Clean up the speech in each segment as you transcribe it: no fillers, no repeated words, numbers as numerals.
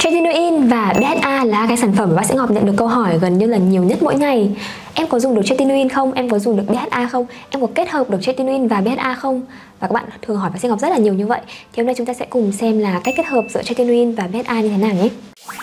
Tretinoin và BHA là cái sản phẩm mà bác sĩ Ngọc nhận được câu hỏi gần như là nhiều nhất mỗi ngày. Em có dùng được Tretinoin không? Em có dùng được BHA không? Em có kết hợp được Tretinoin và BHA không? Và các bạn thường hỏi bác sĩ Ngọc rất là nhiều như vậy. Thì hôm nay chúng ta sẽ cùng xem là cách kết hợp giữa Tretinoin và BHA như thế nào nhé.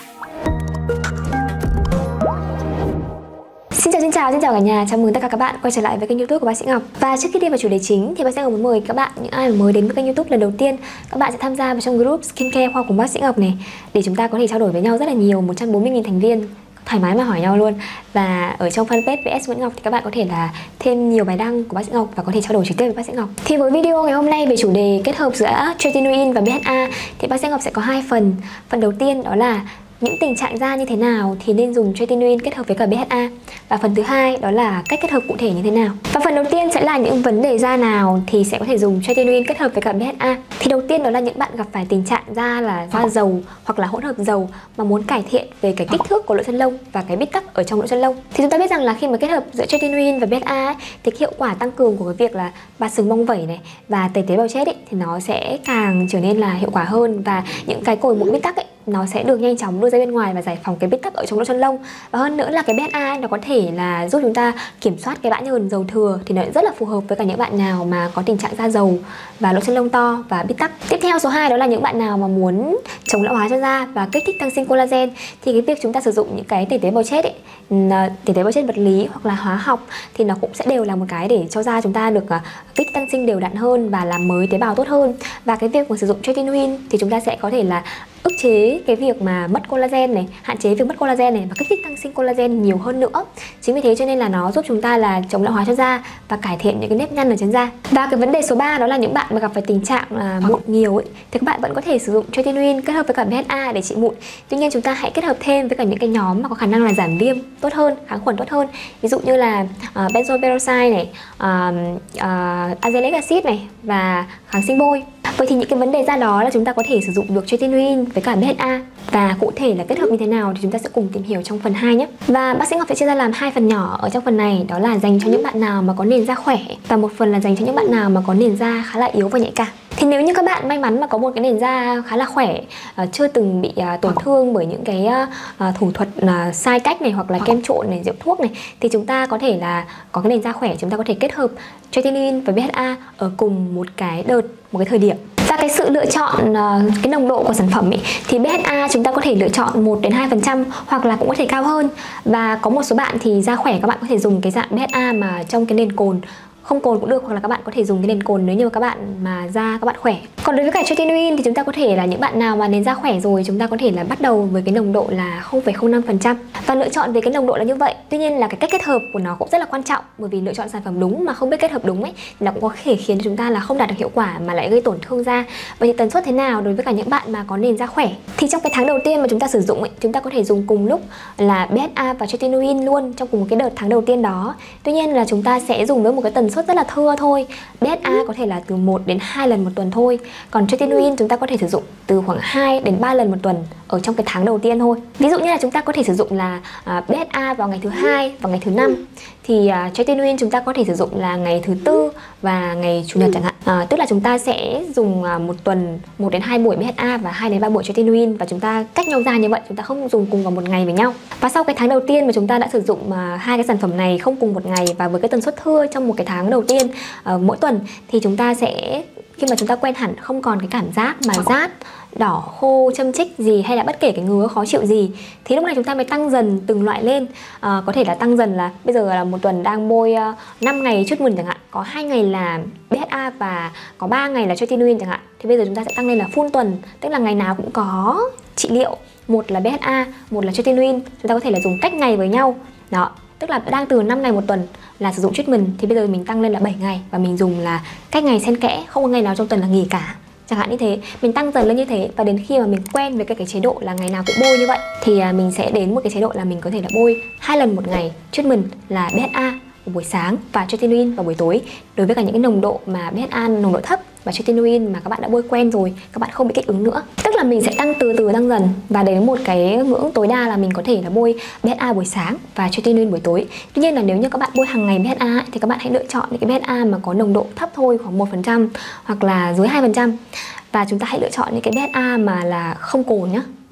Xin chào cả nhà, chào mừng tất cả các bạn quay trở lại với kênh YouTube của bác sĩ Ngọc. Và trước khi đi vào chủ đề chính thì bác sĩ Ngọc muốn mời các bạn, những ai mà mới đến với kênh YouTube lần đầu tiên, các bạn sẽ tham gia vào trong group Skincare khoa cùng bác sĩ Ngọc này, để chúng ta có thể trao đổi với nhau rất là nhiều, 140.000 thành viên, thoải mái mà hỏi nhau luôn. Và ở trong fanpage VS Nguyễn Ngọc thì các bạn có thể là thêm nhiều bài đăng của bác sĩ Ngọc và có thể trao đổi trực tiếp với bác sĩ Ngọc. Thì với video ngày hôm nay về chủ đề kết hợp giữa Tretinoin và BHA thì bác sĩ Ngọc sẽ có hai phần. Phần đầu tiên đó là những tình trạng da như thế nào thì nên dùng Tretinoin kết hợp với cả BHA. Và phần thứ hai đó là cách kết hợp cụ thể như thế nào. Và phần đầu tiên sẽ là những vấn đề da nào thì sẽ có thể dùng Tretinoin kết hợp với cả BHA. Thì đầu tiên đó là những bạn gặp phải tình trạng da là da dầu hoặc là hỗn hợp dầu mà muốn cải thiện về cái kích thước của lỗ chân lông và cái bít tắc ở trong lỗ chân lông. Thì chúng ta biết rằng là khi mà kết hợp giữa Tretinoin và BHA thì hiệu quả tăng cường của cái việc là bạt sừng bong vẩy này và tẩy tế bào chết thì nó sẽ càng trở nên là hiệu quả hơn, và những cái cồi mụn bít tắc nó sẽ được nhanh chóng đưa ra bên ngoài và giải phóng cái bít tắc ở trong lỗ chân lông. Và hơn nữa là cái BHA nó có thể là giúp chúng ta kiểm soát cái bã nhờn dầu thừa, thì nó rất là phù hợp với cả những bạn nào mà có tình trạng da dầu và lỗ chân lông to và bít tắc. Tiếp theo số 2 đó là những bạn nào mà muốn chống lão hóa cho da và kích thích tăng sinh collagen, thì cái việc chúng ta sử dụng những cái tẩy tế bào chết tẩy tế bào chết vật lý hoặc là hóa học thì nó cũng sẽ đều là một cái để cho da chúng ta được kích thích tăng sinh đều đặn hơn và làm mới tế bào tốt hơn. Và cái việc mà sử dụng Tretinoin thì chúng ta sẽ có thể là ức chế cái việc mà mất collagen này, hạn chế việc mất collagen này và kích thích tăng sinh collagen nhiều hơn nữa. Chính vì thế cho nên là nó giúp chúng ta là chống lão hóa cho da và cải thiện những cái nếp nhăn ở trên da. Và cái vấn đề số 3 đó là những bạn mà gặp phải tình trạng là mụn nhiều thì các bạn vẫn có thể sử dụng Tretinoin kết hợp với cả BHA để trị mụn. Tuy nhiên chúng ta hãy kết hợp thêm với cả những cái nhóm mà có khả năng là giảm viêm tốt hơn, kháng khuẩn tốt hơn. Ví dụ như là benzoyl peroxide này, azelaic acid này và kháng sinh bôi. Vậy thì những cái vấn đề da đó là chúng ta có thể sử dụng được Tretinoin với cả BHA, và cụ thể là kết hợp như thế nào thì chúng ta sẽ cùng tìm hiểu trong phần 2 nhé. Và bác sĩ Ngọc sẽ chia ra làm hai phần nhỏ ở trong phần này, đó là dành cho những bạn nào mà có nền da khỏe và một phần là dành cho những bạn nào mà có nền da khá là yếu và nhạy cảm. Thì nếu như các bạn may mắn mà có một cái nền da khá là khỏe, chưa từng bị tổn thương bởi những cái thủ thuật sai cách này hoặc là kem trộn này, rượu thuốc này, thì chúng ta có thể là có cái nền da khỏe, chúng ta có thể kết hợp Tretinoin và BHA ở cùng một cái đợt, một cái thời điểm. Và cái sự lựa chọn cái nồng độ của sản phẩm thì BHA chúng ta có thể lựa chọn 1 đến 2% hoặc là cũng có thể cao hơn. Và có một số bạn thì da khỏe các bạn có thể dùng cái dạng BHA mà trong cái nền cồn, không cồn cũng được, hoặc là các bạn có thể dùng cái nền cồn nếu như các bạn mà da các bạn khỏe. Còn đối với cả Tretinoin thì chúng ta có thể là những bạn nào mà nền da khỏe rồi, chúng ta có thể là bắt đầu với cái nồng độ là 0,05% và lựa chọn về cái nồng độ là như vậy. Tuy nhiên là cái cách kết hợp của nó cũng rất là quan trọng, bởi vì lựa chọn sản phẩm đúng mà không biết kết hợp đúng thì nó cũng có thể khiến chúng ta là không đạt được hiệu quả mà lại gây tổn thương da. Vậy thì tần suất thế nào đối với cả những bạn mà có nền da khỏe? Thì trong cái tháng đầu tiên mà chúng ta sử dụng chúng ta có thể dùng cùng lúc là BHA và Tretinoin luôn trong cùng một cái đợt tháng đầu tiên đó. Tuy nhiên là chúng ta sẽ dùng với một cái tần suất rất là thưa thôi. BHA có thể là từ 1 đến 2 lần một tuần thôi. Còn Tretinoin chúng ta có thể sử dụng từ khoảng 2 đến 3 lần một tuần ở trong cái tháng đầu tiên thôi. Ví dụ như là chúng ta có thể sử dụng là BHA vào ngày thứ 2 và ngày thứ 5, thì Tretinoin chúng ta có thể sử dụng là ngày thứ 4 và ngày chủ nhật chẳng hạn. Tức là chúng ta sẽ dùng một tuần 1 đến 2 buổi BHA và 2 đến 3 buổi Tretinoin, và chúng ta cách nhau ra như vậy, chúng ta không dùng cùng vào một ngày với nhau. Và sau cái tháng đầu tiên mà chúng ta đã sử dụng hai cái sản phẩm này không cùng một ngày và với cái tần suất thưa trong một cái tháng đầu tiên mỗi tuần, thì chúng ta sẽ, khi mà chúng ta quen hẳn, không còn cái cảm giác mà rát, đỏ, khô, châm chích gì hay là bất kể cái ngứa khó chịu gì, thì lúc này chúng ta mới tăng dần từng loại lên. Có thể là tăng dần là bây giờ là một tuần đang bôi 5 ngày treatment chẳng hạn, có 2 ngày là BHA và có 3 ngày là Tretinoin chẳng hạn, thì bây giờ chúng ta sẽ tăng lên là full tuần, tức là ngày nào cũng có trị liệu, một là BHA, một là Tretinoin. Chúng ta có thể là dùng cách ngày với nhau đó, tức là đang từ 5 ngày một tuần là sử dụng treatment, thì bây giờ mình tăng lên là 7 ngày và mình dùng là cách ngày xen kẽ, không có ngày nào trong tuần là nghỉ cả, chẳng hạn như thế. Mình tăng dần lên như thế, và đến khi mà mình quen với cái chế độ là ngày nào cũng bôi như vậy thì mình sẽ đến một cái chế độ là mình có thể là bôi 2 lần một ngày treatment là BHA vào buổi sáng và Tretinoin vào buổi tối. Đối với cả những cái nồng độ mà BHA nồng độ thấp và Tretinoin mà các bạn đã bôi quen rồi, các bạn không bị kích ứng nữa. Tức là mình sẽ tăng từ từ, tăng dần, và đến một cái ngưỡng tối đa là mình có thể là bôi BHA buổi sáng và Tretinoin buổi tối. Tuy nhiên là nếu như các bạn bôi hàng ngày BHA thì các bạn hãy lựa chọn những cái BHA mà có nồng độ thấp thôi, khoảng 1% hoặc là dưới 2%. Và chúng ta hãy lựa chọn những cái BHA mà là không cồn nhá.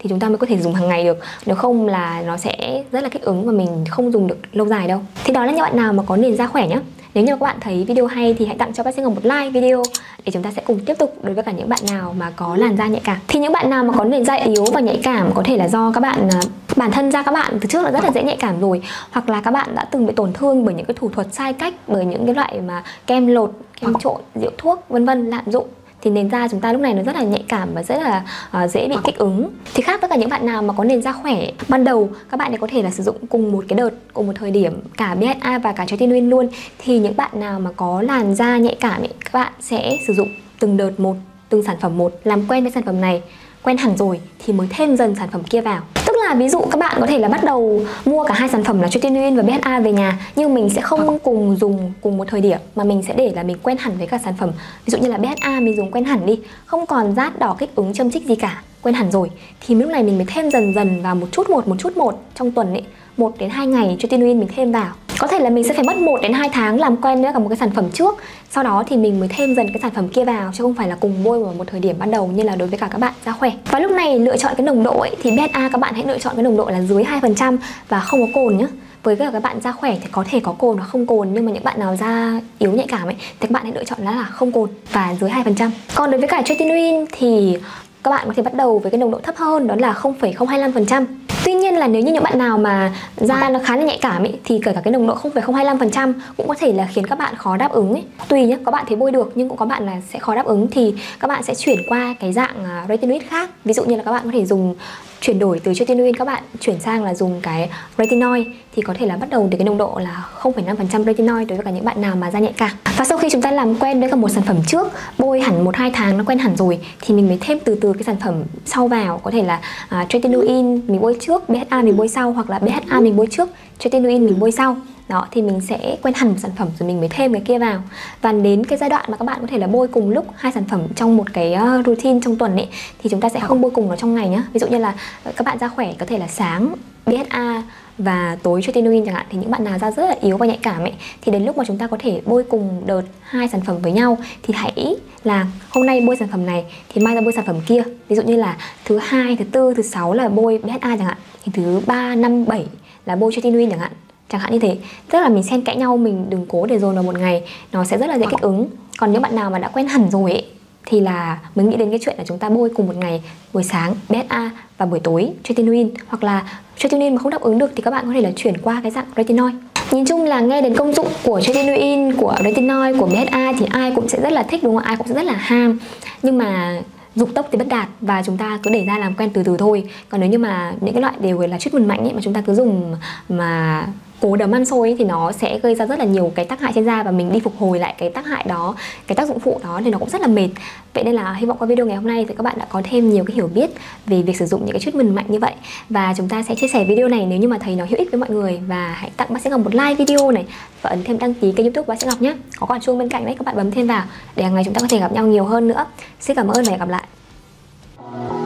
thì chúng ta mới có thể dùng hàng ngày được. Nếu không là nó sẽ rất là kích ứng và mình không dùng được lâu dài đâu. Thì đó là những bạn nào mà có nền da khỏe nhé. Nếu như các bạn thấy video hay thì hãy tặng cho bác sĩ Ngọc một like video để chúng ta sẽ cùng tiếp tục đối với cả những bạn nào mà có làn da nhạy cảm. Thì những bạn nào mà có nền da yếu và nhạy cảm có thể là do các bạn bản thân da các bạn từ trước là rất là dễ nhạy cảm rồi, hoặc là các bạn đã từng bị tổn thương bởi những cái thủ thuật sai cách, bởi những cái loại mà kem lột, kem trộn, rượu thuốc vân vân lạm dụng, thì nền da chúng ta lúc này nó rất là nhạy cảm và rất là dễ bị kích ứng. Thì khác với cả những bạn nào mà có nền da khỏe ban đầu, các bạn ấy có thể là sử dụng cùng một cái đợt, cùng một thời điểm cả BHA và cả tretinoin luôn. Thì những bạn nào mà có làn da nhạy cảm ấy, các bạn sẽ sử dụng từng đợt một, từng sản phẩm một, làm quen với sản phẩm này, quen hẳn rồi thì mới thêm dần sản phẩm kia vào. Tức là ví dụ các bạn có thể là bắt đầu mua cả hai sản phẩm là tretinoin và BHA về nhà, nhưng mình sẽ không cùng dùng cùng một thời điểm, mà mình sẽ để là mình quen hẳn với cả sản phẩm. Ví dụ như là BHA mình dùng quen hẳn đi, không còn rát đỏ kích ứng châm chích gì cả, quen hẳn rồi, thì lúc này mình mới thêm dần dần vào một chút một trong tuần ấy, 1 đến 2 ngày tretinoin mình thêm vào. Có thể là mình sẽ phải mất 1 đến 2 tháng làm quen với cả một cái sản phẩm trước, sau đó thì mình mới thêm dần cái sản phẩm kia vào, chứ không phải là cùng bôi vào một thời điểm ban đầu như là đối với cả các bạn da khỏe. Và lúc này lựa chọn cái nồng độ ấy, thì BHA các bạn hãy lựa chọn cái nồng độ là dưới 2% và không có cồn nhé. Với cả các bạn da khỏe thì có thể có cồn hoặc không cồn, nhưng mà những bạn nào da yếu nhạy cảm ấy thì các bạn hãy lựa chọn là không cồn và dưới 2%. Còn đối với cả tretinoin thì các bạn có thể bắt đầu với cái nồng độ thấp hơn, đó là 0,025%. Tuy nhiên là nếu như những bạn nào mà da nó khá là nhạy cảm ấy, thì kể cả cái nồng độ 0,025% cũng có thể là khiến các bạn khó đáp ứng ấy. Tùy nhé, có bạn thấy bôi được nhưng cũng có bạn là sẽ khó đáp ứng, thì các bạn sẽ chuyển qua cái dạng retinoid khác. Ví dụ như là các bạn có thể chuyển đổi từ tretinoin, các bạn chuyển sang là dùng cái retinoid, thì có thể là bắt đầu từ cái nồng độ là 0,5% retinoid đối với cả những bạn nào mà da nhạy cảm. Và sau khi chúng ta làm quen với cả một sản phẩm trước, bôi hẳn 1-2 tháng nó quen hẳn rồi, thì mình mới thêm từ từ cái sản phẩm sau vào. Có thể là tretinoin mình bôi trước, BHA mình bôi sau, hoặc là BHA mình bôi trước, tretinoin mình bôi sau. Đó, thì mình sẽ quen hẳn một sản phẩm rồi mình mới thêm cái kia vào. Và đến cái giai đoạn mà các bạn có thể là bôi cùng lúc hai sản phẩm trong một cái routine trong tuần ấy, thì chúng ta sẽ không bôi cùng nó trong ngày nhá. Ví dụ như là các bạn da khỏe có thể là sáng BHA và tối tretinoin chẳng hạn, thì những bạn nào da rất là yếu và nhạy cảm ấy, thì đến lúc mà chúng ta có thể bôi cùng đợt hai sản phẩm với nhau, thì hãy là hôm nay bôi sản phẩm này thì mai ra bôi sản phẩm kia. Ví dụ như là thứ hai, thứ tư, thứ sáu là bôi BHA chẳng hạn, thì thứ 3, 5, 7 là bôi tretinoin chẳng hạn như thế. Tức là mình xen kẽ nhau, mình đừng cố để dồn vào một ngày, nó sẽ rất là dễ kích ứng. Còn những bạn nào mà đã quen hẳn rồi ấy, thì là mới nghĩ đến cái chuyện là chúng ta bôi cùng một ngày, buổi sáng BHA và buổi tối tretinoin, hoặc là tretinoin mà không đáp ứng được thì các bạn có thể là chuyển qua cái dạng retinoid. Nhìn chung là nghe đến công dụng của tretinoin, của retinoid, của BHA thì ai cũng sẽ rất là thích đúng không? Ai cũng sẽ rất là ham. Nhưng mà dục tốc thì bất đạt, và chúng ta cứ để ra làm quen từ từ thôi. Còn nếu như mà những cái loại đều là treatment mạnh ấy, mà chúng ta cứ dùng mà cố đấm ăn xôi ấy, thì nó sẽ gây ra rất là nhiều cái tác hại trên da, và mình đi phục hồi lại cái tác hại đó, cái tác dụng phụ đó thì nó cũng rất là mệt. Vậy nên là hy vọng qua video ngày hôm nay thì các bạn đã có thêm nhiều cái hiểu biết về việc sử dụng những cái treatment mạnh như vậy. Và chúng ta sẽ chia sẻ video này nếu như mà thấy nó hữu ích với mọi người, và hãy tặng bác sĩ Ngọc một like video này và ấn thêm đăng ký kênh YouTube bác sĩ Ngọc nhé. Có quả chuông bên cạnh đấy, các bạn bấm thêm vào để hàng ngày chúng ta có thể gặp nhau nhiều hơn nữa. Xin cảm ơn và hẹn gặp lại.